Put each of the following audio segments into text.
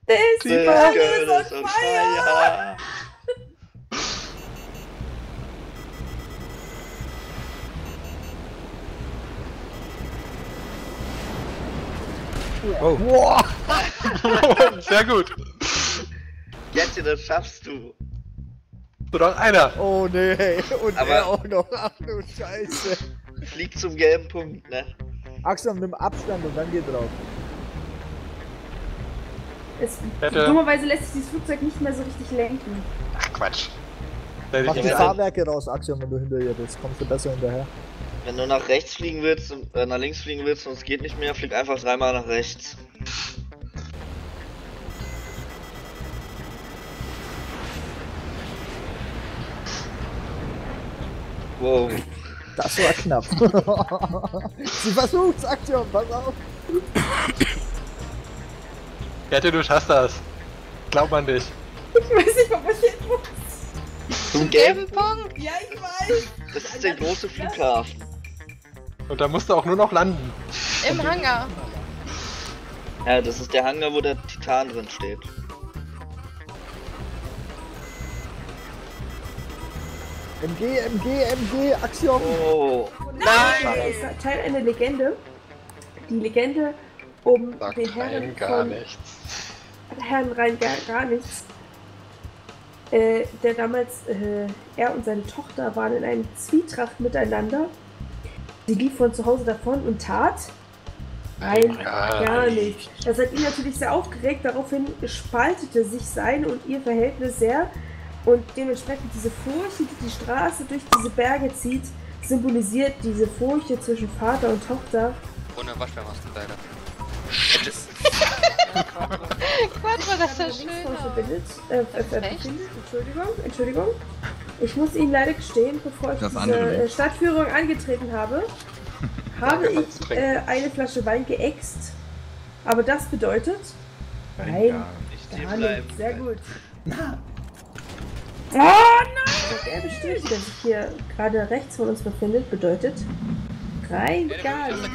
This This girl girl is is on on fire! fire! Oh. Boah! Sehr gut. Jette, das schaffst du. So, noch einer. Oh nee, und Aber- er auch noch. Ach du Scheiße. Flieg zum gelben Punkt, ne? Axel, nimm Abstand und dann geh drauf. Hätte- Dummerweise lässt sich dieses Flugzeug nicht mehr so richtig lenken. Ach, Quatsch. Da hätte Mach ich die nicht Fahrwerke raus, Axel, wenn du hinter ihr bist. Kommst du besser hinterher. Wenn du nach rechts fliegen willst und nach links fliegen willst und es geht nicht mehr, flieg einfach dreimal nach rechts. Wow. Das war knapp. Sie versucht's, Aktion, pass auf. Hätte, du schaffst das. Glaub an dich. Ich weiß nicht, wo ich hin muss. Zum gelben Punkt? Ja, ich weiß. Das ist der große Flughafen. Und da musst du auch nur noch landen. Im Hangar. Ja, das ist der Hangar, wo der Titan drin steht. MG, Aktion. Oh. Nein! Es ist Teil einer Legende. Die Legende um Sagt den Herrn rein gar von nichts. Herrn rein gar nichts. Der damals, er und seine Tochter waren in einem Zwietracht miteinander. Sie lief von zu Hause davon und tat rein gar nichts. Das hat ihn natürlich sehr aufgeregt. Daraufhin spaltete sich sein und ihr Verhältnis sehr. Und dementsprechend diese Furche, die die Straße durch diese Berge zieht, symbolisiert diese Furche zwischen Vater und Tochter. Ohne Waschbärmasken leider. Quatsch, war das so Links schön. von verbindet. Echt? Entschuldigung. Ich muss Ihnen leider gestehen, bevor ich Das andere diese links. Stadtführung angetreten habe, habe Danke, was zu ich trinken. eine Flasche Wein geäxt. Aber das bedeutet, nein, gar nicht. Sehr gut. Oh nein! Der bestätigt, der sich hier gerade rechts von uns befindet, bedeutet rein gar nicht.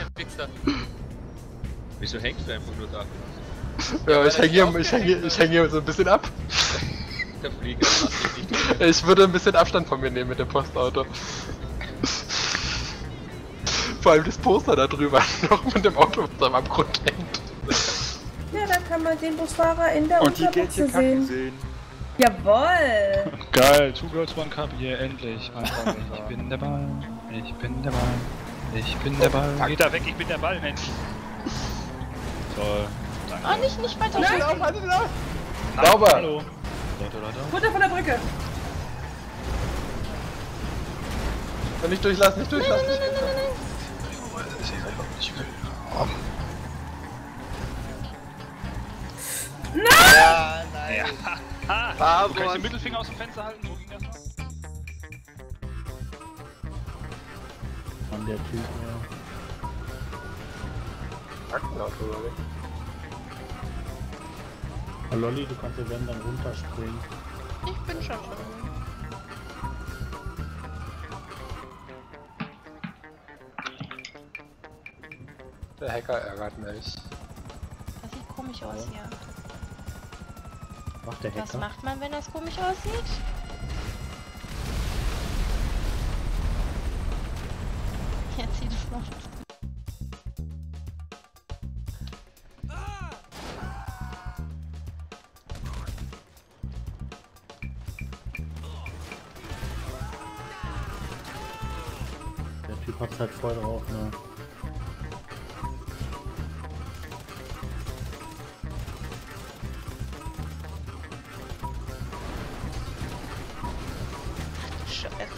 Wieso hängst du einfach nur da? Ja, ich häng hier so ein bisschen ab. Der Flieger lass dich nicht. Ich würde ein bisschen Abstand von mir nehmen mit dem Postauto. Vor allem das Poster da drüber noch mit dem Auto, das am Abgrund hängt. Ja, da kann man den Busfahrer in der Und die geht hier Unterbuchse kacken sehen. sehen. Jawoll! Geil, Two Girls One Cup, hier endlich. Einfach, ich bin der Ball, ich bin der Ball, ich bin der Ball. Geht da weg, ich bin der Ball, Mensch. Toll, danke. Oh, nicht weiter. Nein, Sauber. Hallo. Da. Runter von der Brücke! Nicht durchlassen, nicht durchlassen. Ja, nein. Ha! Bravo. Du kannst den Mittelfinger aus dem Fenster halten, wo ging das noch? Mann, der Typ, Aktenauto, oder nicht? ja. Lolli, du kannst ja wenn dann runterspringen. Ich bin schon drin. Der Hacker ärgert mich. Das sieht komisch aus hier. Macht der Was Hacker? macht man, wenn das komisch aussieht? Jetzt sieht es noch. Der Typ hat's halt voll drauf, ne? Scheiße.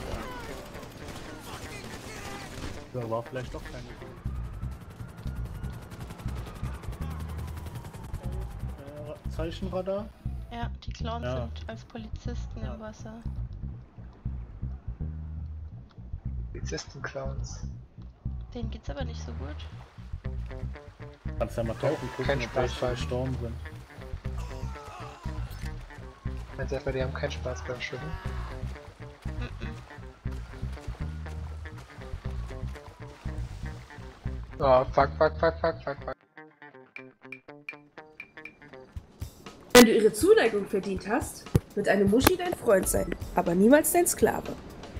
Ja, war vielleicht doch keine Idee. Zeichenradar? Ja, die Clowns Ja. sind als Polizisten Ja. im Wasser. Polizisten-Clowns. Denen geht's aber nicht so gut. Kannst ja mal tauchen, gucken, Kein ob Spaß welche bei. gestorben sind. Meinst du etwa, die haben keinen Spaß beim Schwimmen? Oh, fuck. Wenn du ihre Zuneigung verdient hast, wird eine Muschi dein Freund sein, aber niemals dein Sklave.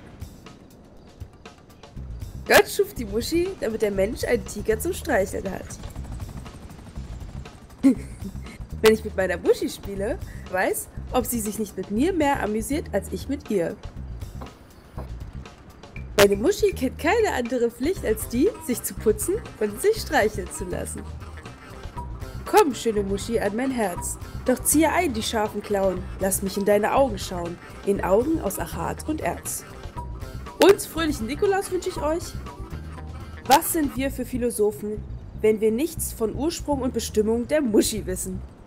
Gott schuf die Muschi, damit der Mensch einen Tiger zum Streicheln hat. Wenn ich mit meiner Muschi spiele, weiß, ob sie sich nicht mit mir mehr amüsiert, als ich mit ihr. Meine Muschi kennt keine andere Pflicht als die, sich zu putzen und sich streicheln zu lassen. Komm, schöne Muschi, an mein Herz. Doch ziehe ein die scharfen Klauen, lass mich in deine Augen schauen, in Augen aus Achat und Erz. Und fröhlichen Nikolaus wünsche ich euch. Was sind wir für Philosophen, wenn wir nichts von Ursprung und Bestimmung der Muschi wissen?